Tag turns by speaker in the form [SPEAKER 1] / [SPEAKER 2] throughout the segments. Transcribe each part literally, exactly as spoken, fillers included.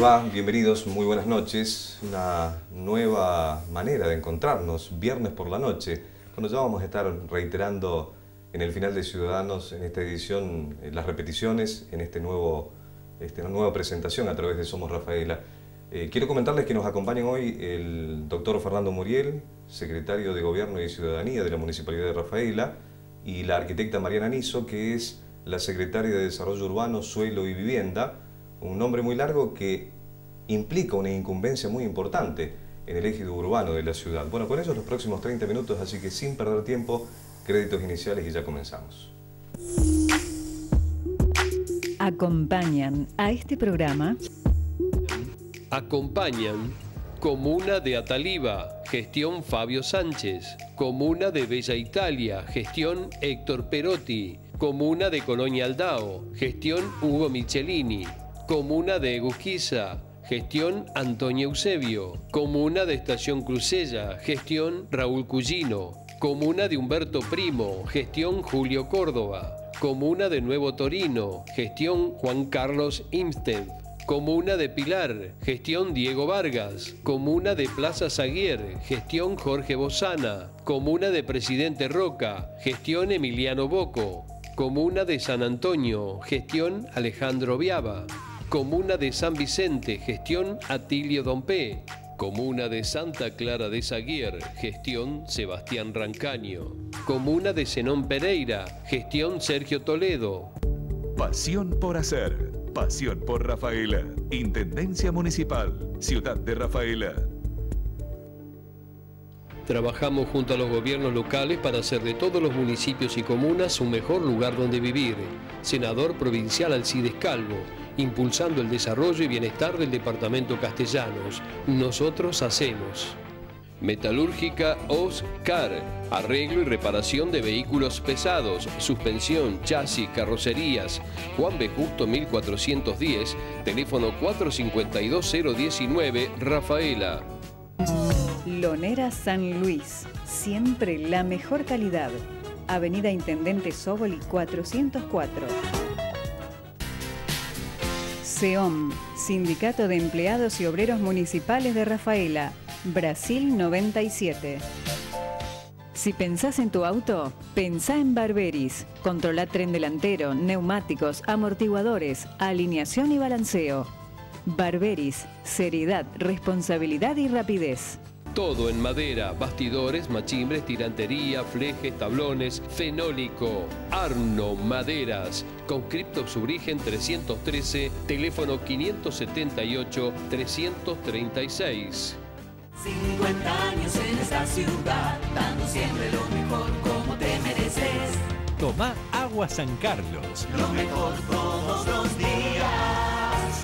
[SPEAKER 1] va? Bienvenidos, muy buenas noches. Una nueva manera de encontrarnos, viernes por la noche, cuando ya vamos a estar reiterando en el final de Ciudadanos, en esta edición, las repeticiones, en este nuevo, este, una nueva presentación a través de Somos Rafaela. Eh, quiero comentarles que nos acompañan hoy el doctor Fernando Muriel, secretario de Gobierno y Ciudadanía de la Municipalidad de Rafaela, y la arquitecta Mariana Niso, que es la secretaria de Desarrollo Urbano, Suelo y Vivienda, un nombre muy largo que implica una incumbencia muy importante en el ejido urbano de la ciudad. Bueno, con ellos los próximos treinta minutos, así que sin perder tiempo, créditos iniciales y ya comenzamos.
[SPEAKER 2] Acompañan a este programa.
[SPEAKER 3] Acompañan Comuna de Ataliva, gestión Fabio Sánchez. Comuna de Bella Italia, gestión Héctor Perotti. Comuna de Colonia Aldao, gestión Hugo Michelini. Comuna de Egusquiza, gestión Antonio Eusebio. Comuna de Estación Crucella, gestión Raúl Cugino. Comuna de Humberto Primo, gestión Julio Córdoba. Comuna de Nuevo Torino, gestión Juan Carlos Imsted. Comuna de Pilar, gestión Diego Vargas. Comuna de Plaza Zaguier, gestión Jorge Bozana. Comuna de Presidente Roca, gestión Emiliano Bocco. Comuna de San Antonio, gestión Alejandro Viaba. Comuna de San Vicente, gestión Atilio Dompé. Comuna de Santa Clara de Zaguier, gestión Sebastián Rancaño. Comuna de Zenón Pereira, gestión Sergio Toledo.
[SPEAKER 4] Pasión por hacer, pasión por Rafaela. Intendencia Municipal, Ciudad de Rafaela.
[SPEAKER 3] Trabajamos junto a los gobiernos locales para hacer de todos los municipios y comunas un mejor lugar donde vivir. Senador provincial Alcides Calvo, impulsando el desarrollo y bienestar del departamento Castellanos. Nosotros hacemos. Metalúrgica Oscar, arreglo y reparación de vehículos pesados, suspensión, chasis, carrocerías. Juan B. Justo mil cuatrocientos diez, teléfono cuatro cinco dos cero uno nueve, Rafaela.
[SPEAKER 2] Lonera San Luis, siempre la mejor calidad. Avenida Intendente Sóboli cuatrocientos cuatro. SEOM, Sindicato de Empleados y Obreros Municipales de Rafaela, Brasil noventa y siete. Si pensás en tu auto, pensá en Barberis. Controla tren delantero, neumáticos, amortiguadores, alineación y balanceo. Barberis, seriedad, responsabilidad y rapidez.
[SPEAKER 3] Todo en madera, bastidores, machimbres, tirantería, flejes, tablones, fenólico. Arno Maderas, conscripto Subrigen trescientos trece, teléfono quinientos setenta y ocho, trescientos treinta y seis.
[SPEAKER 5] cincuenta años en esta ciudad, dando siempre lo mejor como te mereces.
[SPEAKER 6] Tomá Agua San Carlos.
[SPEAKER 5] Lo mejor todos los días.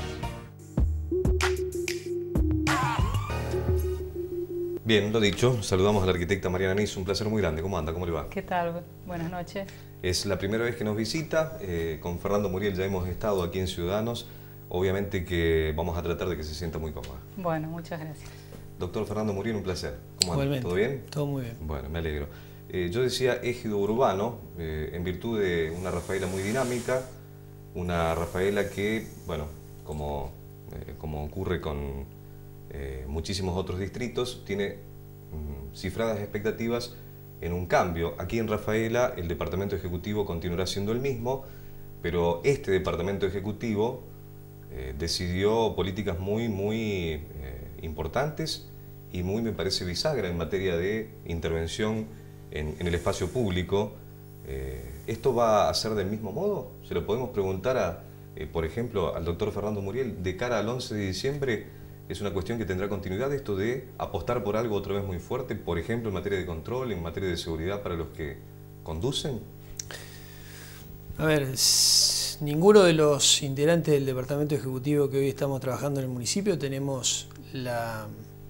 [SPEAKER 1] Bien, lo dicho, saludamos a la arquitecta Mariana Niso, un placer muy grande. ¿Cómo anda? ¿Cómo le va?
[SPEAKER 7] ¿Qué tal? Buenas noches.
[SPEAKER 1] Es la primera vez que nos visita, eh, con Fernando Muriel ya hemos estado aquí en Ciudadanos, obviamente que vamos a tratar de que se sienta muy cómoda.
[SPEAKER 7] Bueno, muchas gracias.
[SPEAKER 1] Doctor Fernando Muriel, un placer. ¿Cómo anda?
[SPEAKER 8] Igualmente.
[SPEAKER 1] ¿Todo bien?
[SPEAKER 8] Todo muy bien.
[SPEAKER 1] Bueno, me alegro. Eh, yo decía ejido urbano, eh, en virtud de una Rafaela muy dinámica, una Rafaela que, bueno, como, eh, como ocurre con eh, muchísimos otros distritos, tiene mm, cifradas expectativas en un cambio. Aquí en Rafaela el departamento ejecutivo continuará siendo el mismo, pero este departamento ejecutivo eh, decidió políticas muy, muy eh, importantes y muy, me parece, bisagra en materia de intervención en, en el espacio público. Eh, ¿Esto va a ser del mismo modo? Se lo podemos preguntar, a, eh, por ejemplo, al doctor Fernando Muriel, de cara al once de diciembre. ¿Es una cuestión que tendrá continuidad esto de apostar por algo otra vez muy fuerte, por ejemplo, en materia de control, en materia de seguridad para los que conducen?
[SPEAKER 8] A ver, ninguno de los integrantes del departamento ejecutivo que hoy estamos trabajando en el municipio tenemos la,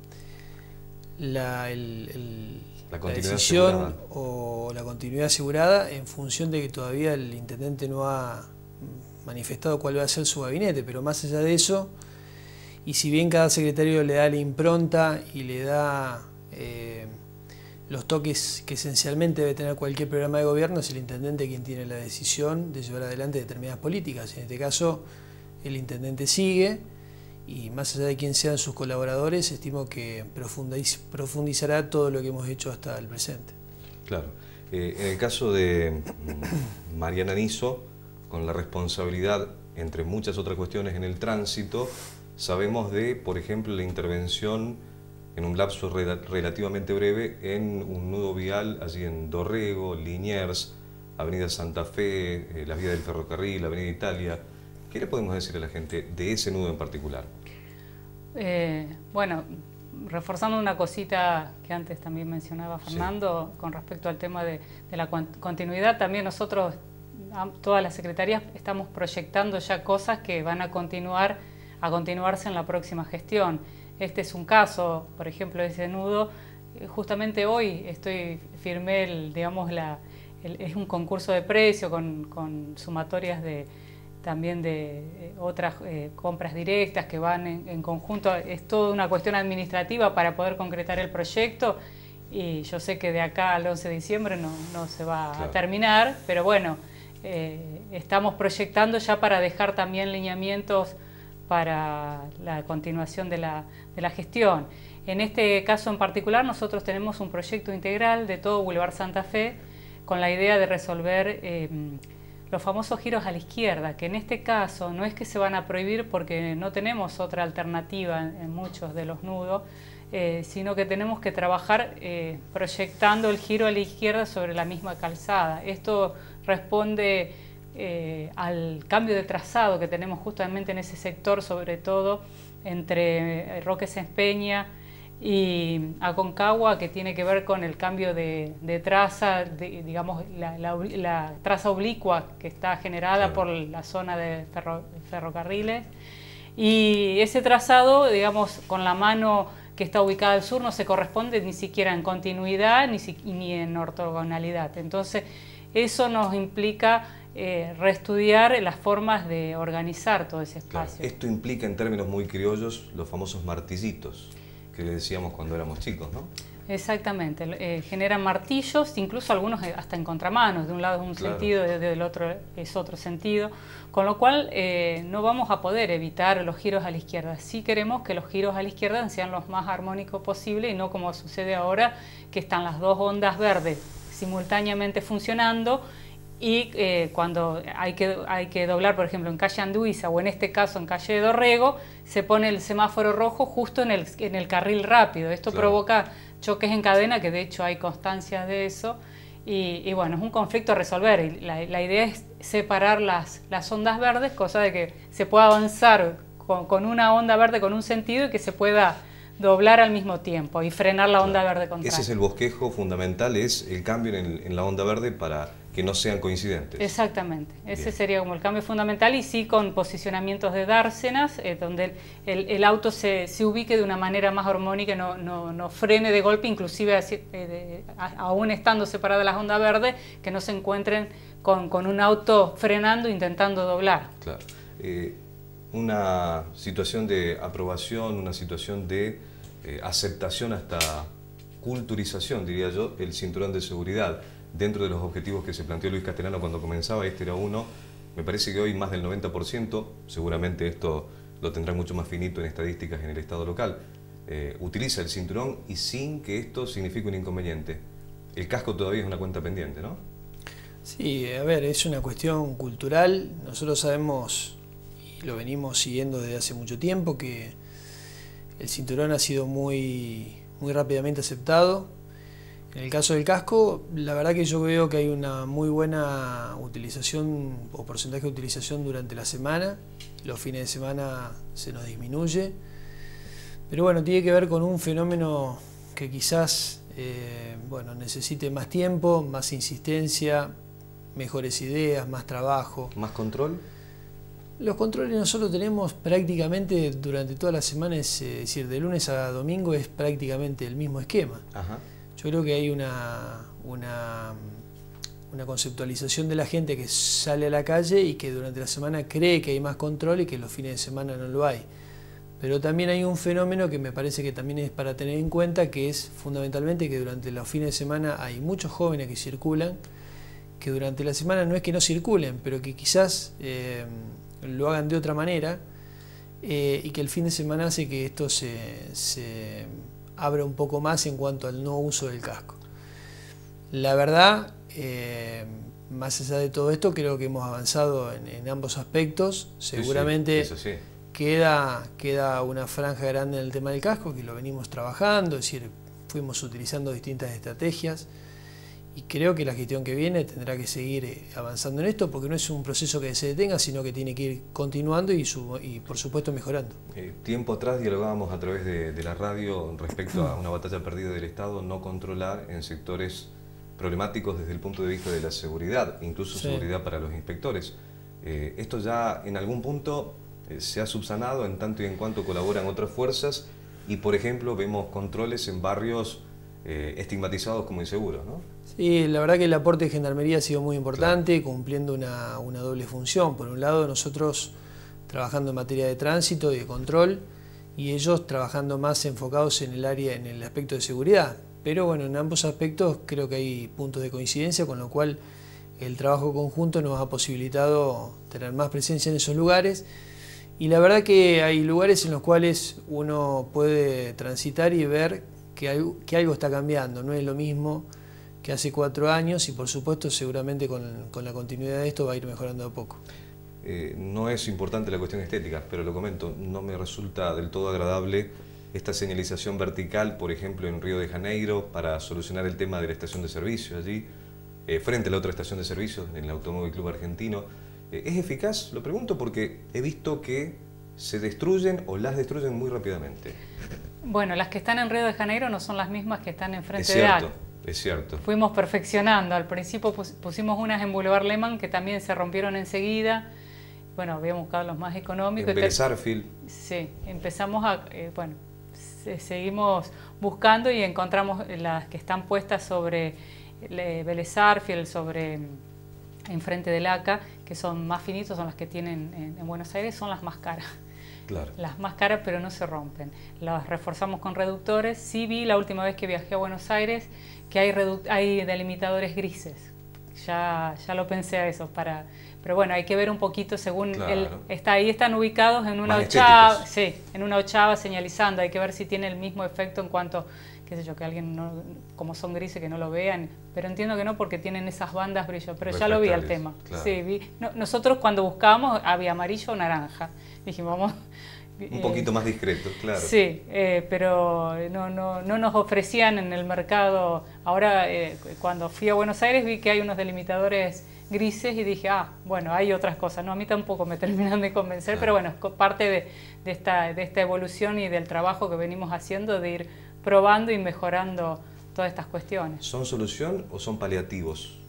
[SPEAKER 8] la, el, el,
[SPEAKER 1] la,
[SPEAKER 8] la decisión asegurada. o la continuidad asegurada en función de que todavía el intendente no ha manifestado cuál va a ser su gabinete, pero más allá de eso, y si bien cada secretario le da la impronta y le da eh, los toques que esencialmente debe tener cualquier programa de gobierno, es el intendente quien tiene la decisión de llevar adelante determinadas políticas. En este caso, el intendente sigue y más allá de quién sean sus colaboradores, estimo que profundiz, profundizará todo lo que hemos hecho hasta el presente.
[SPEAKER 1] Claro. Eh, en el caso de Mariana Niso, con la responsabilidad, entre muchas otras cuestiones, en el tránsito, sabemos de, por ejemplo, la intervención en un lapso rel relativamente breve en un nudo vial allí en Dorrego, Liniers, Avenida Santa Fe, eh, las vías del ferrocarril, Avenida Italia. ¿Qué le podemos decir a la gente de ese nudo en particular?
[SPEAKER 7] Eh, bueno, reforzando una cosita que antes también mencionaba Fernando, sí, con respecto al tema de, de la continuidad, también nosotros, todas las secretarías, estamos proyectando ya cosas que van a continuar, a continuarse en la próxima gestión. Este es un caso, por ejemplo, ese nudo. Justamente hoy estoy firmé, el, digamos, la, el, es un concurso de precio con, con sumatorias de también de eh, otras eh, compras directas que van en, en conjunto. Es toda una cuestión administrativa para poder concretar el proyecto y yo sé que de acá al once de diciembre no, no se va claro. a terminar, pero bueno, eh, estamos proyectando ya para dejar también lineamientos para la continuación de la, de la gestión. En este caso en particular nosotros tenemos un proyecto integral de todo Boulevard Santa Fe con la idea de resolver eh, los famosos giros a la izquierda, que en este caso no es que se van a prohibir porque no tenemos otra alternativa en, en muchos de los nudos, eh, sino que tenemos que trabajar eh, proyectando el giro a la izquierda sobre la misma calzada. Esto responde eh, al cambio de trazado que tenemos justamente en ese sector, sobre todo entre Roque Sáenz Peña y Aconcagua, que tiene que ver con el cambio de, de traza, de, digamos, la, la, la traza oblicua que está generada claro. por la zona de ferro, ferrocarriles. Y ese trazado, digamos, con la mano que está ubicada al sur, no se corresponde ni siquiera en continuidad ni, si, ni en ortogonalidad. Entonces, eso nos implica eh, reestudiar las formas de organizar todo ese espacio.
[SPEAKER 1] Claro. Esto implica, en términos muy criollos, los famosos martillitos que le decíamos cuando éramos chicos, ¿no?
[SPEAKER 7] Exactamente, eh, generan martillos, incluso algunos hasta en contramanos, de un lado es un claro. sentido, del otro es otro sentido, con lo cual eh, no vamos a poder evitar los giros a la izquierda. Sí queremos que los giros a la izquierda sean los más armónicos posible y no como sucede ahora, que están las dos ondas verdes simultáneamente funcionando y eh, cuando hay que, hay que doblar, por ejemplo, en calle Anduiza o en este caso en calle de Dorrego, se pone el semáforo rojo justo en el, en el carril rápido. Esto claro. provoca choques en cadena, que de hecho hay constancias de eso, y, y bueno, es un conflicto a resolver. Y la, la idea es separar las, las ondas verdes, cosa de que se pueda avanzar con, con una onda verde con un sentido y que se pueda doblar al mismo tiempo y frenar la onda
[SPEAKER 1] claro.
[SPEAKER 7] verde contraria.
[SPEAKER 1] Ese es el bosquejo fundamental, es el cambio en, en la onda verde para que no sean coincidentes.
[SPEAKER 7] Exactamente, ese
[SPEAKER 1] Bien.
[SPEAKER 7] sería como el cambio fundamental, y sí con posicionamientos de dársenas, eh, donde el, el auto se, se ubique de una manera más armónica, no, no, no frene de golpe, inclusive así, eh, de, a, aún estando separadas las ondas verdes, que no se encuentren con, con un auto frenando, intentando doblar.
[SPEAKER 1] Claro. Eh, una situación de aprobación, una situación de eh, aceptación hasta culturización, diría yo, el cinturón de seguridad. Dentro de los objetivos que se planteó Luis Castellano cuando comenzaba, este era uno. Me parece que hoy más del noventa por ciento, seguramente esto lo tendrán mucho más finito en estadísticas en el estado local, eh, utiliza el cinturón y sin que esto signifique un inconveniente. El casco todavía es una cuenta pendiente, ¿no?
[SPEAKER 8] Sí, a ver, es una cuestión cultural. Nosotros sabemos, y lo venimos siguiendo desde hace mucho tiempo, que el cinturón ha sido muy, muy rápidamente aceptado. En el caso del casco, la verdad que yo veo que hay una muy buena utilización o porcentaje de utilización durante la semana. Los fines de semana se nos disminuye. Pero bueno, tiene que ver con un fenómeno que quizás eh, bueno, necesite más tiempo, más insistencia, mejores ideas, más trabajo.
[SPEAKER 1] ¿Más control?
[SPEAKER 8] Los controles nosotros tenemos prácticamente durante toda la semana, es decir, de lunes a domingo es prácticamente el mismo esquema.
[SPEAKER 1] Ajá.
[SPEAKER 8] Yo creo que hay una, una, una conceptualización de la gente que sale a la calle y que durante la semana cree que hay más control y que los fines de semana no lo hay. Pero también hay un fenómeno que me parece que también es para tener en cuenta, que es fundamentalmente que durante los fines de semana hay muchos jóvenes que circulan, que durante la semana no es que no circulen, pero que quizás eh, lo hagan de otra manera, eh, y que el fin de semana hace que esto se, se abra un poco más en cuanto al no uso del casco. La verdad, eh, más allá de todo esto, creo que hemos avanzado en, en ambos aspectos. Seguramente
[SPEAKER 1] sí, sí,
[SPEAKER 8] queda, queda una franja grande en el tema del casco, que lo venimos trabajando, es decir, fuimos utilizando distintas estrategias. Y creo que la gestión que viene tendrá que seguir avanzando en esto, porque no es un proceso que se detenga, sino que tiene que ir continuando y, su, y por supuesto mejorando.
[SPEAKER 1] Eh, tiempo atrás dialogábamos a través de, de la radio respecto a una batalla perdida del Estado, no controlar en sectores problemáticos desde el punto de vista de la seguridad, incluso
[SPEAKER 8] Sí.
[SPEAKER 1] seguridad para los inspectores. Eh, esto ya en algún punto eh, se ha subsanado en tanto y en cuanto colaboran otras fuerzas y, por ejemplo, vemos controles en barrios eh, estigmatizados como inseguros, ¿no?
[SPEAKER 8] Sí, la verdad que el aporte de Gendarmería ha sido muy importante, claro, cumpliendo una, una doble función. Por un lado, nosotros trabajando en materia de tránsito y de control, y ellos trabajando más enfocados en el área, en el aspecto de seguridad. Pero bueno, en ambos aspectos creo que hay puntos de coincidencia, con lo cual el trabajo conjunto nos ha posibilitado tener más presencia en esos lugares. Y la verdad que hay lugares en los cuales uno puede transitar y ver que, hay, que algo está cambiando, no es lo mismo que hace cuatro años y por supuesto seguramente con, con la continuidad de esto va a ir mejorando a poco.
[SPEAKER 1] Eh, no es importante la cuestión estética, pero lo comento, no me resulta del todo agradable esta señalización vertical, por ejemplo, en Río de Janeiro, para solucionar el tema de la estación de servicio allí, eh, frente a la otra estación de servicio, en el Automóvil Club Argentino. Eh, ¿Es eficaz? Lo pregunto porque he visto que se destruyen o las destruyen muy rápidamente.
[SPEAKER 7] Bueno, las que están en Río de Janeiro no son las mismas que están enfrente
[SPEAKER 1] es
[SPEAKER 7] de
[SPEAKER 1] cierto,
[SPEAKER 7] A C.
[SPEAKER 1] Es cierto.
[SPEAKER 7] Fuimos perfeccionando. Al principio pusimos unas en Boulevard Lehmann que también se rompieron enseguida. Bueno, habíamos buscado los más económicos.
[SPEAKER 1] En Vélez Arfield.
[SPEAKER 7] Sí, empezamos a... Eh, bueno, se, seguimos buscando y encontramos las que están puestas sobre eh, Vélez Arfield, sobre enfrente del A C A, que son más finitos, son las que tienen en, en Buenos Aires, son las más caras.
[SPEAKER 1] Claro.
[SPEAKER 7] Las más caras, pero no se rompen. Las reforzamos con reductores. Sí vi la última vez que viajé a Buenos Aires que hay, hay delimitadores grises. Ya, ya lo pensé a eso. Para, pero bueno, hay que ver un poquito según...
[SPEAKER 1] Claro.
[SPEAKER 7] El, está, ahí están ubicados en una
[SPEAKER 1] más
[SPEAKER 7] ochava, sí, en una ochava señalizando. Hay que ver si tiene el mismo efecto en cuanto, qué sé yo, que alguien, no, como son grises, que no lo vean. Pero entiendo que no, porque tienen esas bandas brillo. Pero ya lo vi al tema.
[SPEAKER 1] Claro.
[SPEAKER 7] Sí, vi. No, nosotros cuando buscábamos había amarillo o naranja. Dijimos, vamos...
[SPEAKER 1] Un poquito eh, más discreto, claro.
[SPEAKER 7] Sí, eh, pero no, no, no nos ofrecían en el mercado. Ahora, eh, cuando fui a Buenos Aires vi que hay unos delimitadores grises y dije, ah, bueno, hay otras cosas. No, a mí tampoco me terminan de convencer, claro, pero bueno, es parte de, de, esta, de esta evolución y del trabajo que venimos haciendo de ir probando y mejorando todas estas cuestiones.
[SPEAKER 1] ¿Son solución o son paliativos?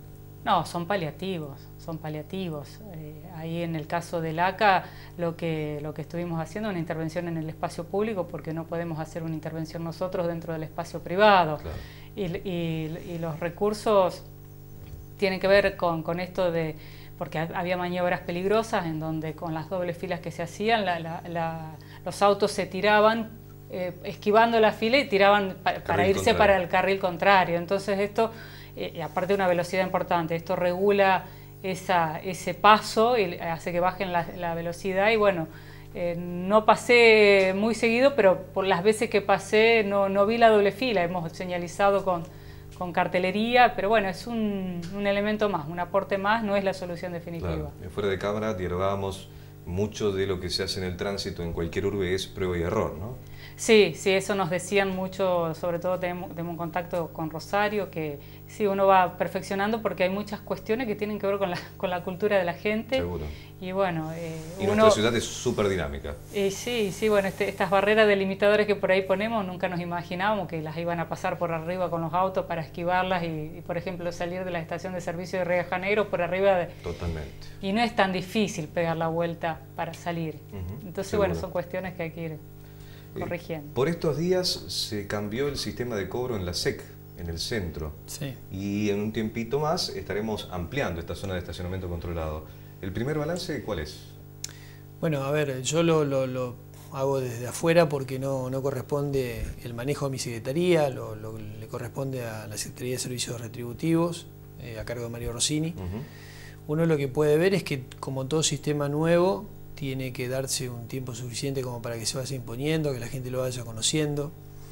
[SPEAKER 7] No, son paliativos, son paliativos. Eh, ahí en el caso del A C A lo que, lo que estuvimos haciendo es una intervención en el espacio público porque no podemos hacer una intervención nosotros dentro del espacio privado.
[SPEAKER 1] Claro.
[SPEAKER 7] Y, y, y los recursos tienen que ver con, con esto de... porque había maniobras peligrosas en donde con las dobles filas que se hacían, la, la, la, los autos se tiraban eh, esquivando la fila y tiraban pa, para irse contrario. Para el carril contrario. Entonces esto... y aparte de una velocidad importante, esto regula esa, ese paso y hace que bajen la, la velocidad y bueno, eh, no pasé muy seguido, pero por las veces que pasé no, no vi la doble fila, hemos señalizado con, con cartelería, pero bueno, es un, un elemento más, un aporte más, no es la solución definitiva.
[SPEAKER 1] Claro. Fuera de cámara dialogábamos mucho de lo que se hace en el tránsito en cualquier urbe es prueba y error, ¿no?
[SPEAKER 7] Sí, sí, eso nos decían mucho, sobre todo tenemos, tenemos un contacto con Rosario, que sí, uno va perfeccionando porque hay muchas cuestiones que tienen que ver con la, con la cultura de la gente.
[SPEAKER 1] Seguro.
[SPEAKER 7] Y bueno, eh,
[SPEAKER 1] y
[SPEAKER 7] uno,
[SPEAKER 1] nuestra ciudad es súper dinámica.
[SPEAKER 7] Y sí, sí, bueno, este, estas barreras delimitadores que por ahí ponemos, nunca nos imaginábamos que las iban a pasar por arriba con los autos para esquivarlas y, y por ejemplo, salir de la estación de servicio de Río de Janeiro por arriba de...
[SPEAKER 1] Totalmente.
[SPEAKER 7] Y no es tan difícil pegar la vuelta para salir. Uh-huh. Entonces, seguro. Bueno, son cuestiones que hay que ir corrigiendo.
[SPEAKER 1] Eh, por estos días se cambió el sistema de cobro en la S E C, en el centro.
[SPEAKER 8] Sí.
[SPEAKER 1] Y en un tiempito más estaremos ampliando esta zona de estacionamiento controlado. ¿El primer balance cuál es?
[SPEAKER 8] Bueno, a ver, yo lo, lo, lo hago desde afuera porque no, no corresponde el manejo a mi secretaría, lo, lo, le corresponde a la Secretaría de Servicios Retributivos, eh, a cargo de Mario Rossini. Uh-huh. Uno lo que puede ver es que, como todo sistema nuevo, tiene que darse un tiempo suficiente como para que se vaya imponiendo, que la gente lo vaya conociendo.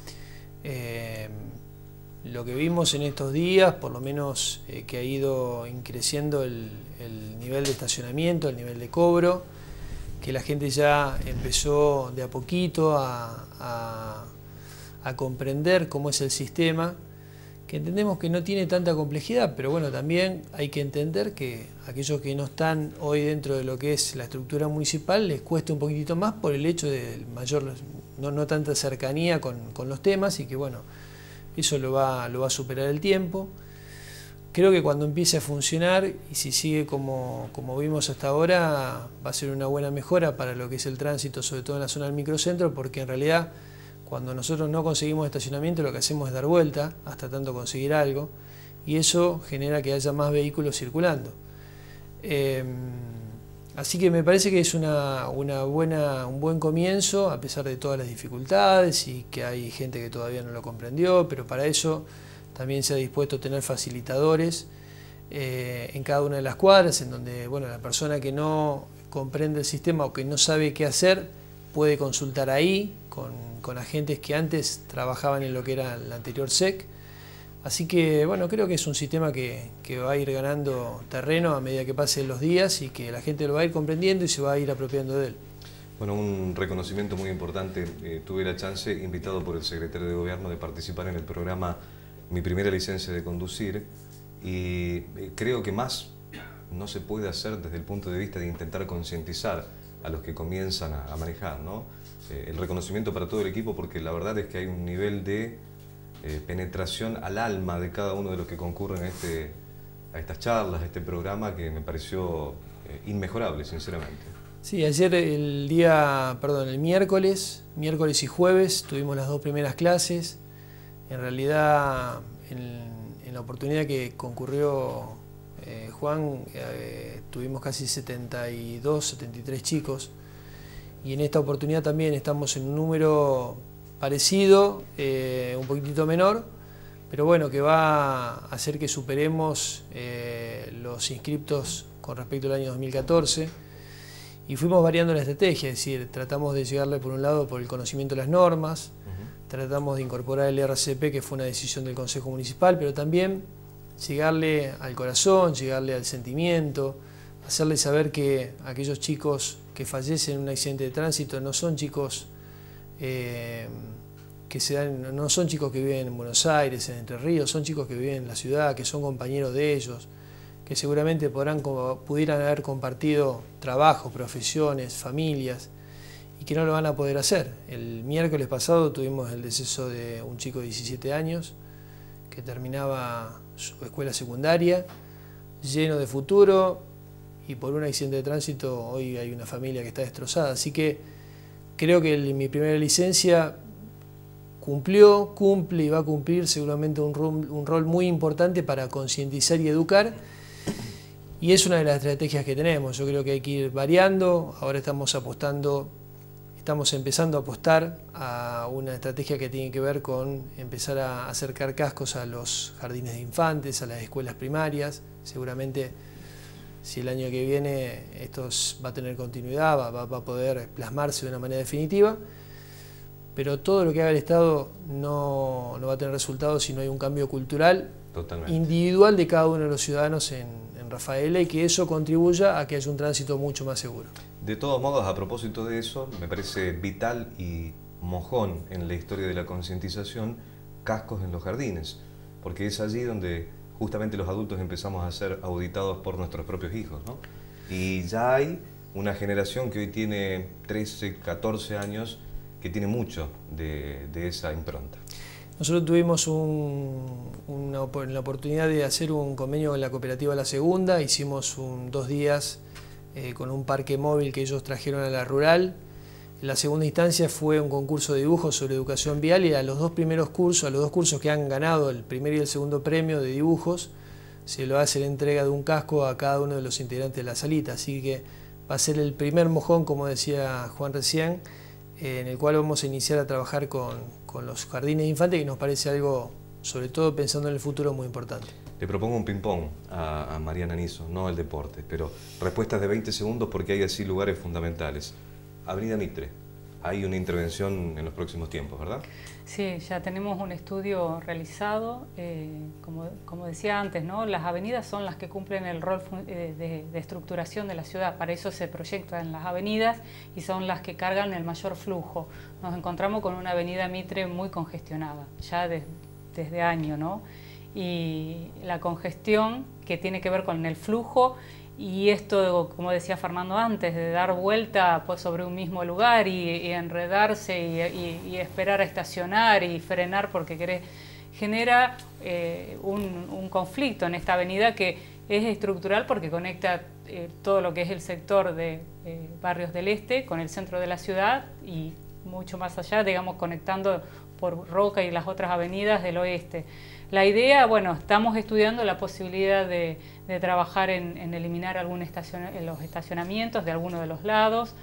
[SPEAKER 8] Eh, lo que vimos en estos días, por lo menos eh, que ha ido creciendo el, el nivel de estacionamiento, el nivel de cobro, que la gente ya empezó de a poquito a, a, a comprender cómo es el sistema, que entendemos que no tiene tanta complejidad, pero bueno, también hay que entender que aquellos que no están hoy dentro de lo que es la estructura municipal les cuesta un poquitito más por el hecho de mayor, no, no tanta cercanía con, con los temas, y que bueno, eso lo va, lo va a superar el tiempo. Creo que cuando empiece a funcionar, y si sigue como, como vimos hasta ahora, va a ser una buena mejora para lo que es el tránsito, sobre todo en la zona del microcentro, porque en realidad cuando nosotros no conseguimos estacionamiento lo que hacemos es dar vuelta hasta tanto conseguir algo, y eso genera que haya más vehículos circulando. Eh, así que me parece que es una, una buena, un buen comienzo, a pesar de todas las dificultades y que hay gente que todavía no lo comprendió, pero para eso también se ha dispuesto a tener facilitadores eh, en cada una de las cuadras, en donde bueno, la persona que no comprende el sistema o que no sabe qué hacer puede consultar ahí con, con agentes que antes trabajaban en lo que era el anterior S E C. Así que bueno, creo que es un sistema que, que va a ir ganando terreno a medida que pasen los días y que la gente lo va a ir comprendiendo y se va a ir apropiando de él.
[SPEAKER 1] Bueno, un reconocimiento muy importante. Eh, tuve la chance, invitado por el secretario de Gobierno, de participar en el programa Mi Primera Licencia de Conducir, y creo que más no se puede hacer desde el punto de vista de intentar concientizar a los que comienzan a, a manejar, ¿no? Eh, el reconocimiento para todo el equipo, porque la verdad es que hay un nivel de eh, penetración al alma de cada uno de los que concurren a, este, a estas charlas, a este programa, que me pareció eh, inmejorable, sinceramente.
[SPEAKER 8] Sí, ayer el día, perdón, el miércoles, miércoles y jueves tuvimos las dos primeras clases. En realidad, en, en la oportunidad que concurrió eh, Juan, eh, tuvimos casi setenta y dos, setenta y tres chicos, y en esta oportunidad también estamos en un número parecido, eh, un poquitito menor, pero bueno, que va a hacer que superemos eh, los inscriptos con respecto al año dos mil catorce, y fuimos variando la estrategia, es decir, tratamos de llegarle por un lado por el conocimiento de las normas, tratamos de incorporar el R C P, que fue una decisión del Consejo Municipal, pero también llegarle al corazón, llegarle al sentimiento, hacerle saber que aquellos chicos que fallecen en un accidente de tránsito no son chicos eh, que se dan, no son chicos que viven en Buenos Aires, en Entre Ríos, son chicos que viven en la ciudad, que son compañeros de ellos, que seguramente podrán, pudieran haber compartido trabajo, profesiones, familias, y que no lo van a poder hacer. El miércoles pasado tuvimos el deceso de un chico de diecisiete años que terminaba su escuela secundaria, lleno de futuro, y por un accidente de tránsito hoy hay una familia que está destrozada. Así que creo que el, mi primera licencia cumplió, cumple y va a cumplir seguramente un rol, un rol muy importante para concientizar y educar, y es una de las estrategias que tenemos. Yo creo que hay que ir variando. Ahora estamos apostando Estamos empezando a apostar a una estrategia que tiene que ver con empezar a acercar cascos a los jardines de infantes, a las escuelas primarias. Seguramente si el año que viene esto va a tener continuidad, va, va, va a poder plasmarse de una manera definitiva, pero todo lo que haga el Estado no, no va a tener resultados si no hay un cambio cultural Totalmente. individual de cada uno de los ciudadanos en, en Rafaela, y que eso contribuya a que haya un tránsito mucho más seguro.
[SPEAKER 1] De todos modos, a propósito de eso, me parece vital y mojón en la historia de la concientización cascos en los jardines, porque es allí donde justamente los adultos empezamos a ser auditados por nuestros propios hijos, ¿no? Y ya hay una generación que hoy tiene trece, catorce años que tiene mucho de, de esa impronta.
[SPEAKER 8] Nosotros tuvimos un, una, la oportunidad de hacer un convenio con la cooperativa La Segunda, hicimos un, dos días Eh, con un parque móvil que ellos trajeron a la rural. En la segunda instancia fue un concurso de dibujos sobre educación vial, y a los dos primeros cursos, a los dos cursos que han ganado el primer y el segundo premio de dibujos, se lo hace la entrega de un casco a cada uno de los integrantes de la salita. Así que va a ser el primer mojón, como decía Juan recién, eh, en el cual vamos a iniciar a trabajar con, con los jardines de infantes, que nos parece algo, sobre todo pensando en el futuro, muy importante.
[SPEAKER 1] Le propongo un ping-pong a, a Mariana Niso, no el deporte, pero respuestas de veinte segundos porque hay así lugares fundamentales. Avenida Mitre, hay una intervención en los próximos tiempos, ¿verdad?
[SPEAKER 7] Sí, ya tenemos un estudio realizado. Eh, como, como decía antes, ¿no? Las avenidas son las que cumplen el rol de, de, de estructuración de la ciudad. Para eso se proyectan las avenidas y son las que cargan el mayor flujo. Nos encontramos con una avenida Mitre muy congestionada, ya de, desde años, ¿no? Y la congestión que tiene que ver con el flujo y esto, como decía Fernando antes, de dar vuelta pues, sobre un mismo lugar y, y enredarse y, y, y esperar a estacionar y frenar porque querés, genera eh, un, un conflicto en esta avenida que es estructural porque conecta eh, todo lo que es el sector de eh, Barrios del Este con el centro de la ciudad y mucho más allá, digamos, conectando por Roca y las otras avenidas del oeste. La idea, bueno, estamos estudiando la posibilidad de, de trabajar en, en eliminar algún estacion, en los estacionamientos de alguno de los lados.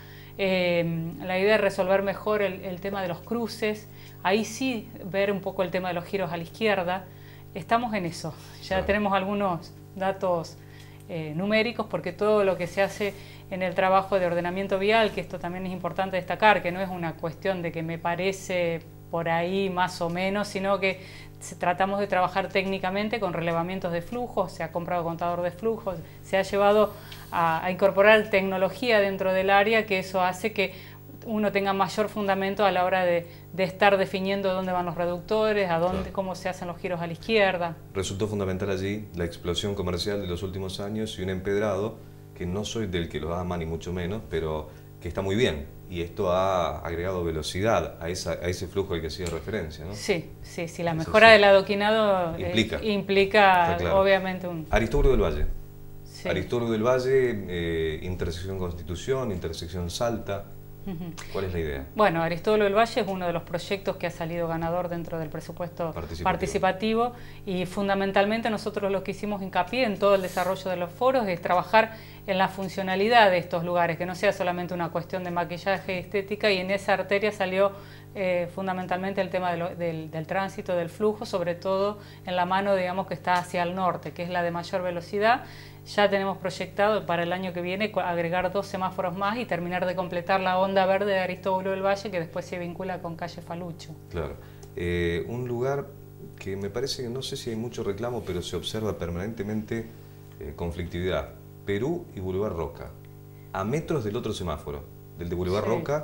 [SPEAKER 7] Eh, la idea es resolver mejor el, el tema de los cruces. Ahí sí ver un poco el tema de los giros a la izquierda. Estamos en eso. Ya claro. Tenemos algunos datos eh, numéricos porque todo lo que se hace en el trabajo de ordenamiento vial, que esto también es importante destacar, que no es una cuestión de que me parece por ahí más o menos, sino que tratamos de trabajar técnicamente con relevamientos de flujos, se ha comprado contador de flujos, se ha llevado a, a incorporar tecnología dentro del área, que eso hace que uno tenga mayor fundamento a la hora de, de estar definiendo dónde van los reductores, a dónde, claro. Cómo se hacen los giros a la izquierda.
[SPEAKER 1] Resultó fundamental allí la explosión comercial de los últimos años y un empedrado, que no soy del que lo ama ni mucho menos, pero que está muy bien. Y esto ha agregado velocidad a, esa, a ese flujo al que hacía referencia, ¿no?
[SPEAKER 7] Sí, sí, sí. La mejora sí. del adoquinado
[SPEAKER 1] implica,
[SPEAKER 7] eh, implica
[SPEAKER 1] claro.
[SPEAKER 7] obviamente un...
[SPEAKER 1] Aristóbulo del Valle.
[SPEAKER 7] Sí.
[SPEAKER 1] Aristóbulo del Valle, eh, intersección Constitución, intersección Salta.
[SPEAKER 7] Uh-huh.
[SPEAKER 1] ¿Cuál es la idea?
[SPEAKER 7] Bueno, Aristóbulo del Valle es uno de los proyectos que ha salido ganador dentro del presupuesto participativo, participativo y fundamentalmente nosotros lo que hicimos hincapié en todo el desarrollo de los foros es trabajar en la funcionalidad de estos lugares, que no sea solamente una cuestión de maquillaje estética y en esa arteria salió eh, fundamentalmente el tema de lo, del, del tránsito, del flujo, sobre todo en la mano digamos que está hacia el norte, que es la de mayor velocidad. Ya tenemos proyectado para el año que viene agregar dos semáforos más y terminar de completar la onda verde de Aristóbulo del Valle, que después se vincula con calle Falucho.
[SPEAKER 1] Claro. Eh, un lugar que me parece que no sé si hay mucho reclamo, pero se observa permanentemente eh, conflictividad. Perú y Boulevard Roca, a metros del otro semáforo, del de Boulevard sí. Roca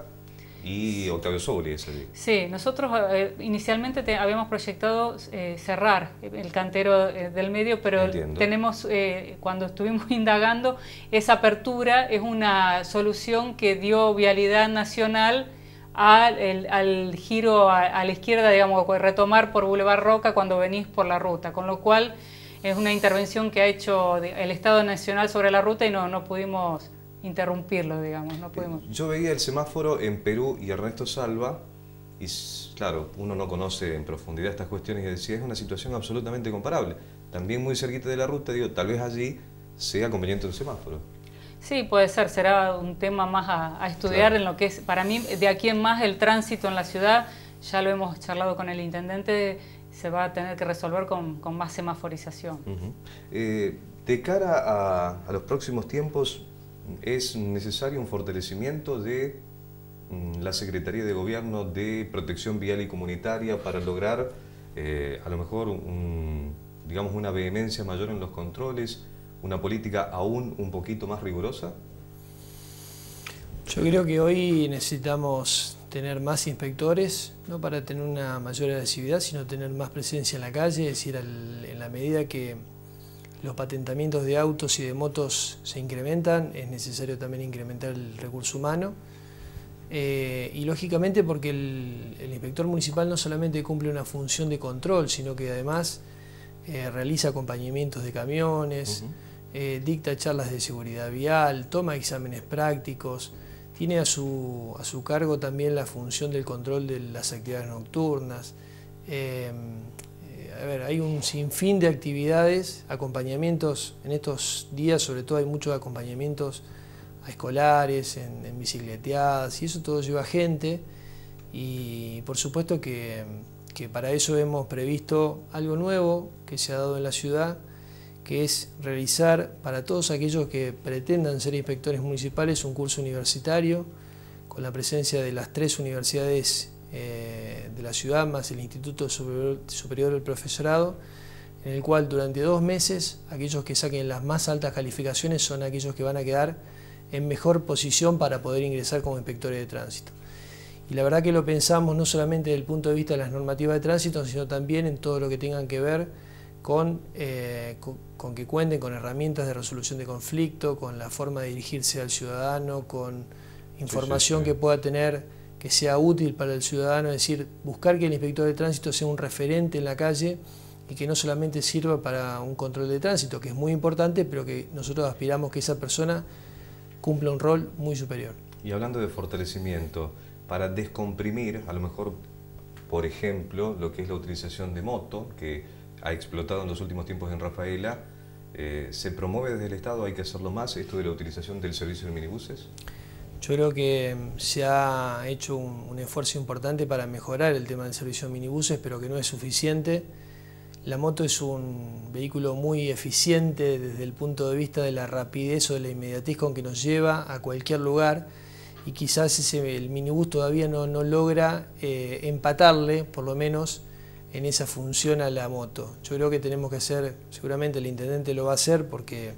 [SPEAKER 1] y Octavio Sogli es allí.
[SPEAKER 7] Sí, nosotros eh, inicialmente te, habíamos proyectado eh, cerrar el cantero eh, del medio, pero Entiendo. tenemos, eh, cuando estuvimos indagando, esa apertura es una solución que dio Vialidad Nacional al, el, al giro a, a la izquierda, digamos, retomar por Boulevard Roca cuando venís por la ruta, con lo cual es una intervención que ha hecho el Estado Nacional sobre la ruta y no, no pudimos interrumpirlo, digamos, no pudimos.
[SPEAKER 1] Yo veía el semáforo en Perú y Ernesto Salva y claro, uno no conoce en profundidad estas cuestiones y decía, es una situación absolutamente comparable. También muy cerquita de la ruta, digo, tal vez allí sea conveniente un semáforo.
[SPEAKER 7] Sí, puede ser, será un tema más a, a estudiar claro. en lo que es, para mí, de aquí en más el tránsito en la ciudad, ya lo hemos charlado con el intendente, se va a tener que resolver con, con más semaforización.
[SPEAKER 1] Uh-huh. eh, de cara a, a los próximos tiempos, ¿es necesario un fortalecimiento de mm, la Secretaría de Gobierno de Protección Vial y Comunitaria para lograr eh, a lo mejor un, digamos una vehemencia mayor en los controles, una política aún un poquito más rigurosa?
[SPEAKER 8] Yo creo que hoy necesitamos tener más inspectores, no para tener una mayor agresividad, sino tener más presencia en la calle, es decir, al, en la medida que los patentamientos de autos y de motos se incrementan, es necesario también incrementar el recurso humano. Eh, y lógicamente porque el, el inspector municipal no solamente cumple una función de control, sino que además eh, realiza acompañamientos de camiones, uh-huh. eh, dicta charlas de seguridad vial, toma exámenes prácticos, tiene a su, a su cargo también la función del control de las actividades nocturnas. Eh, A ver, hay un sinfín de actividades, acompañamientos, en estos días sobre todo hay muchos acompañamientos a escolares, en, en bicicleteadas, y eso todo lleva gente, y por supuesto que, que para eso hemos previsto algo nuevo que se ha dado en la ciudad, que es realizar para todos aquellos que pretendan ser inspectores municipales un curso universitario con la presencia de las tres universidades eh, de la ciudad más el Instituto Superior, Superior del Profesorado, en el cual durante dos meses aquellos que saquen las más altas calificaciones son aquellos que van a quedar en mejor posición para poder ingresar como inspectores de tránsito. Y la verdad que lo pensamos no solamente desde el punto de vista de las normativas de tránsito, sino también en todo lo que tengan que ver con, eh, con, con que cuenten con herramientas de resolución de conflicto, con la forma de dirigirse al ciudadano, con información sí, sí, sí. que pueda tener, que sea útil para el ciudadano, es decir, buscar que el inspector de tránsito sea un referente en la calle y que no solamente sirva para un control de tránsito, que es muy importante, pero que nosotros aspiramos que esa persona cumpla un rol muy superior.
[SPEAKER 1] Y hablando de fortalecimiento, para descomprimir, a lo mejor, por ejemplo, lo que es la utilización de moto, que ha explotado en los últimos tiempos en Rafaela, eh, ¿se promueve desde el Estado? ¿Hay que hacerlo más, esto de la utilización del servicio de minibuses?
[SPEAKER 8] Yo creo que se ha hecho un, un esfuerzo importante para mejorar el tema del servicio de minibuses, pero que no es suficiente. La moto es un vehículo muy eficiente desde el punto de vista de la rapidez o de la inmediatez con que nos lleva a cualquier lugar, y quizás ese, el minibús todavía no, no logra eh, empatarle, por lo menos, en esa función a la moto. Yo creo que tenemos que hacer, seguramente el intendente lo va a hacer porque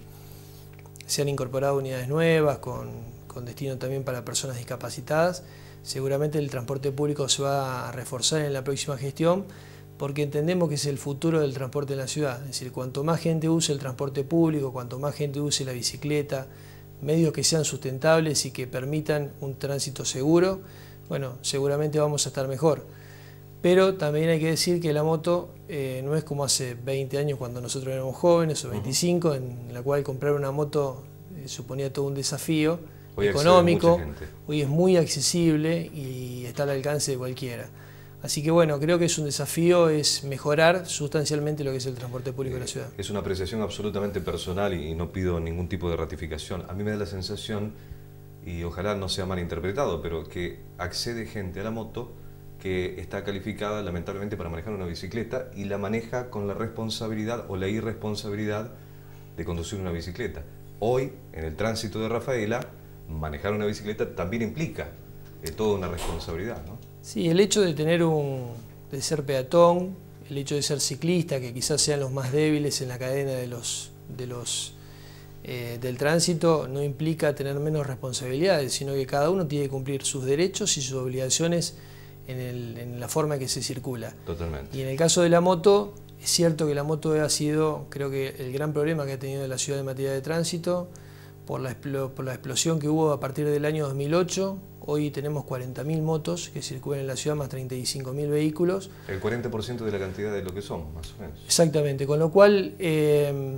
[SPEAKER 8] se han incorporado unidades nuevas con, con destino también para personas discapacitadas. Seguramente el transporte público se va a reforzar en la próxima gestión porque entendemos que es el futuro del transporte en la ciudad. Es decir, cuanto más gente use el transporte público, cuanto más gente use la bicicleta, medios que sean sustentables y que permitan un tránsito seguro, bueno, seguramente vamos a estar mejor. Pero también hay que decir que la moto eh, no es como hace veinte años cuando nosotros éramos jóvenes, o veinticinco, en la cual comprar una moto eh, suponía todo un desafío hoy económico. Hoy es muy accesible y está al alcance de cualquiera. Así que bueno, creo que es un desafío, es mejorar sustancialmente lo que es el transporte público eh, de la ciudad.
[SPEAKER 1] Es una apreciación absolutamente personal y no pido ningún tipo de ratificación. A mí me da la sensación, y ojalá no sea malinterpretado, pero que accede gente a la moto que está calificada lamentablemente para manejar una bicicleta y la maneja con la responsabilidad o la irresponsabilidad de conducir una bicicleta. Hoy, en el tránsito de Rafaela, manejar una bicicleta también implica eh, toda una responsabilidad, ¿no?
[SPEAKER 8] Sí, el hecho de tener un, de ser peatón, el hecho de ser ciclista, que quizás sean los más débiles en la cadena de los, de los, eh, del tránsito, no implica tener menos responsabilidades, sino que cada uno tiene que cumplir sus derechos y sus obligaciones En, el, en la forma que se circula.
[SPEAKER 1] Totalmente.
[SPEAKER 8] Y en el caso de la moto, es cierto que la moto ha sido, creo que el gran problema que ha tenido la ciudad en materia de tránsito, por la, por la explosión que hubo a partir del año dos mil ocho. Hoy tenemos cuarenta mil motos que circulan en la ciudad, más treinta y cinco mil vehículos.
[SPEAKER 1] El cuarenta por ciento de la cantidad de lo que son, más o menos.
[SPEAKER 8] Exactamente, con lo cual, eh,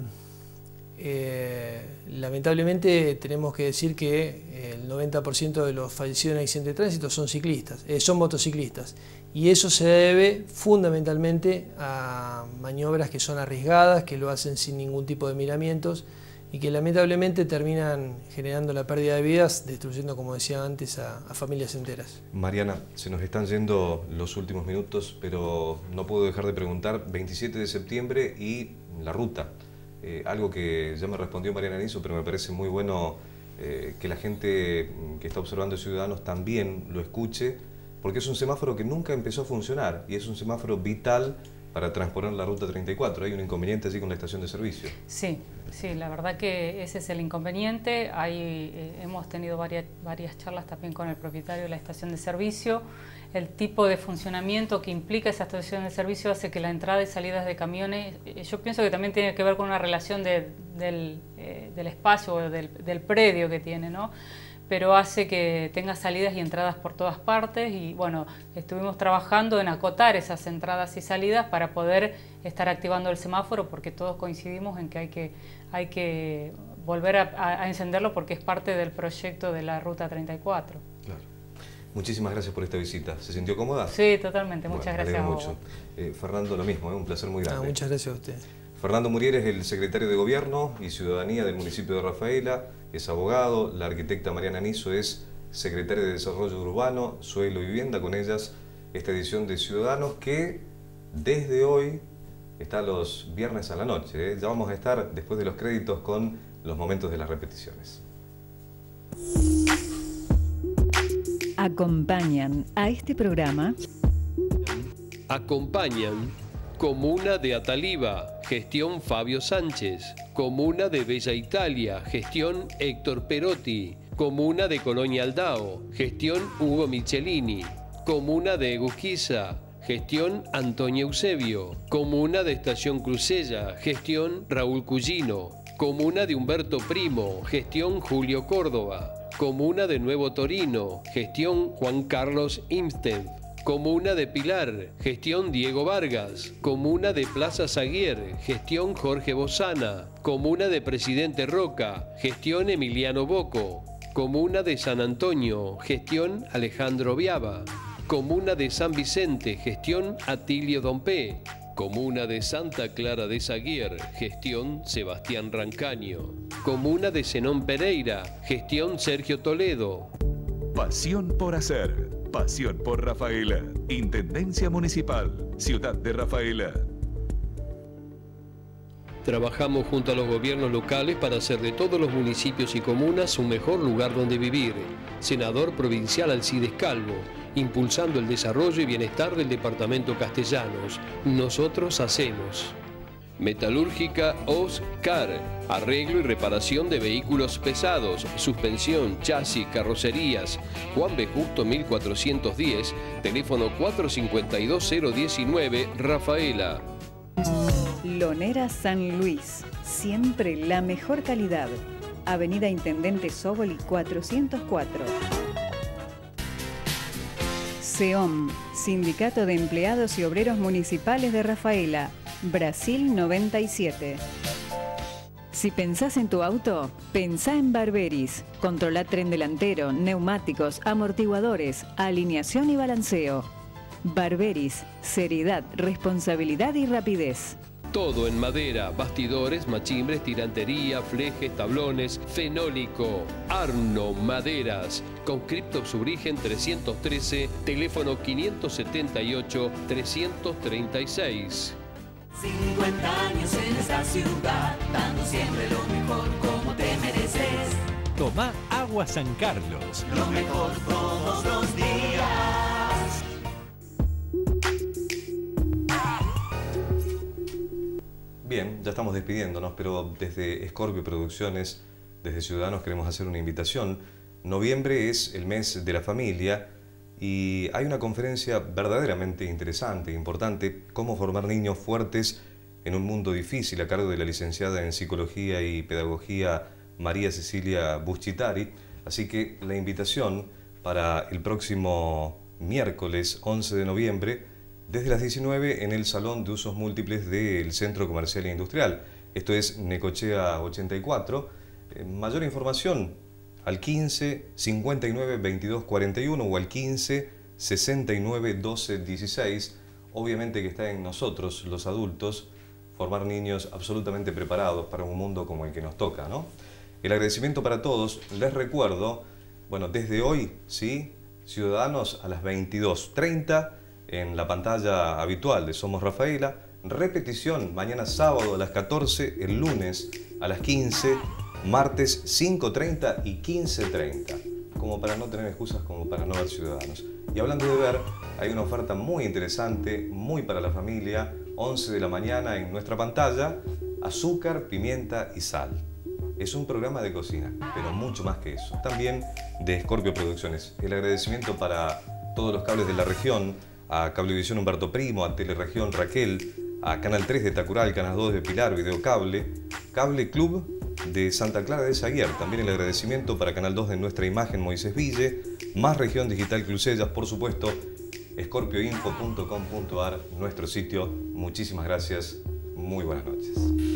[SPEAKER 8] eh, lamentablemente tenemos que decir que el noventa por ciento de los fallecidos en accidentes de tránsito son ciclistas, eh, son motociclistas, y eso se debe fundamentalmente a maniobras que son arriesgadas, que lo hacen sin ningún tipo de miramientos y que lamentablemente terminan generando la pérdida de vidas, destruyendo, como decía antes, a, a familias enteras.
[SPEAKER 1] Mariana, se nos están yendo los últimos minutos, pero no puedo dejar de preguntar, veintisiete de septiembre y la ruta. Eh, algo que ya me respondió Mariana Niso, pero me parece muy bueno eh, que la gente que está observando Ciudadanos también lo escuche, porque es un semáforo que nunca empezó a funcionar y es un semáforo vital para transponer la ruta treinta y cuatro. Hay un inconveniente allí con la estación de servicio.
[SPEAKER 7] Sí, sí, la verdad que ese es el inconveniente. Hay, eh, hemos tenido varias, varias charlas también con el propietario de la estación de servicio. El tipo de funcionamiento que implica esa estación de servicio hace que la entrada y salida de camiones, eh, yo pienso que también tiene que ver con una relación de, del, eh, del espacio o del, del predio que tiene, ¿no? Pero hace que tenga salidas y entradas por todas partes y bueno, estuvimos trabajando en acotar esas entradas y salidas para poder estar activando el semáforo, porque todos coincidimos en que hay que, hay que volver a, a encenderlo porque es parte del proyecto de la Ruta treinta y cuatro.
[SPEAKER 1] Claro. Muchísimas gracias por esta visita. ¿Se sintió cómoda?
[SPEAKER 7] Sí, totalmente. Muchas
[SPEAKER 1] bueno,
[SPEAKER 7] gracias a vos.
[SPEAKER 1] Mucho. Eh, Fernando, lo mismo, ¿eh? Un placer muy grande.
[SPEAKER 8] Ah, muchas gracias a usted.
[SPEAKER 1] Fernando Muriel es el secretario de Gobierno y Ciudadanía del municipio de Rafaela, es abogado. La arquitecta Mariana Niso es secretaria de Desarrollo Urbano, Suelo y Vivienda. Con ellas esta edición de Ciudadanos que desde hoy está los viernes a la noche. ¿eh? Ya vamos a estar después de los créditos con los momentos de las repeticiones.
[SPEAKER 2] Acompañan a este programa.
[SPEAKER 3] Acompañan Comuna de Ataliva, gestión Fabio Sánchez. Comuna de Bella Italia, gestión Héctor Perotti. Comuna de Colonia Aldao, gestión Hugo Michelini. Comuna de Egusquiza, gestión Antonio Eusebio. Comuna de Estación Crucella, gestión Raúl Cugino. Comuna de Humberto Primo, gestión Julio Córdoba. Comuna de Nuevo Torino, gestión Juan Carlos Imstev. Comuna de Pilar, gestión Diego Vargas. Comuna de Plaza Zaguier, gestión Jorge Bozana. Comuna de Presidente Roca, gestión Emiliano Bocco. Comuna de San Antonio, gestión Alejandro Viaba. Comuna de San Vicente, gestión Atilio Dompé. Comuna de Santa Clara de Zaguier, gestión Sebastián Rancaño. Comuna de Zenón Pereira, gestión Sergio Toledo.
[SPEAKER 4] Pasión por hacer, pasión por Rafaela. Intendencia Municipal, Ciudad de Rafaela.
[SPEAKER 3] Trabajamos junto a los gobiernos locales para hacer de todos los municipios y comunas un mejor lugar donde vivir. Senador provincial Alcides Calvo, impulsando el desarrollo y bienestar del departamento Castellanos. Nosotros hacemos. Metalúrgica Oscar, arreglo y reparación de vehículos pesados, suspensión, chasis, carrocerías. Juan B. Justo mil cuatrocientos diez, teléfono cuatro cinco dos cero uno nueve, Rafaela.
[SPEAKER 2] Lonera San Luis, siempre la mejor calidad. Avenida Intendente Sóboli cuatrocientos cuatro. SEOM, Sindicato de Empleados y Obreros Municipales de Rafaela, Brasil noventa y siete. Si pensás en tu auto, pensá en Barberis. Controla tren delantero, neumáticos, amortiguadores, alineación y balanceo. Barberis, seriedad, responsabilidad y rapidez.
[SPEAKER 3] Todo en madera, bastidores, machimbres, tirantería, flejes, tablones, fenólico. Arno Maderas, conscripto Subrigen trescientos trece, teléfono quinientos setenta y ocho, trescientos treinta y seis.
[SPEAKER 5] cincuenta años en esta ciudad, dando siempre lo mejor como te mereces.
[SPEAKER 6] Tomá Agua San Carlos.
[SPEAKER 5] Lo mejor todos los días.
[SPEAKER 1] Bien, ya estamos despidiéndonos, pero desde Scorpio Producciones, desde Ciudadanos, queremos hacer una invitación. Noviembre es el mes de la familia y hay una conferencia verdaderamente interesante, importante, cómo formar niños fuertes en un mundo difícil, a cargo de la licenciada en Psicología y Pedagogía María Cecilia Buscitari. Así que la invitación para el próximo miércoles once de noviembre, desde las diecinueve en el Salón de Usos Múltiples del Centro Comercial e Industrial. Esto es Necochea ochenta y cuatro. Eh, mayor información al quince, cincuenta y nueve, veintidós, cuarenta y uno o al quince, sesenta y nueve, doce, dieciséis. Obviamente que está en nosotros, los adultos, formar niños absolutamente preparados para un mundo como el que nos toca, ¿no? El agradecimiento para todos. Les recuerdo, bueno, desde hoy, ¿sí? Ciudadanos a las veintidós treinta, en la pantalla habitual de Somos Rafaela, repetición mañana sábado a las catorce, el lunes a las quince, martes cinco treinta y quince treinta, como para no tener excusas, como para no ver Ciudadanos. Y hablando de ver, hay una oferta muy interesante, muy para la familia, once de la mañana en nuestra pantalla, azúcar, pimienta y sal. Es un programa de cocina, pero mucho más que eso. También de Scorpio Producciones. El agradecimiento para todos los cables de la región, a Cablevisión Humberto Primo, a Teleregión Raquel, a Canal tres de Tacural, Canal dos de Pilar, Videocable, Cable Club de Santa Clara de Zaguier. También el agradecimiento para Canal dos de Nuestra Imagen, Moisés Ville, más Región Digital Crucellas, por supuesto, scorpioinfo punto com punto ar, nuestro sitio. Muchísimas gracias, muy buenas noches.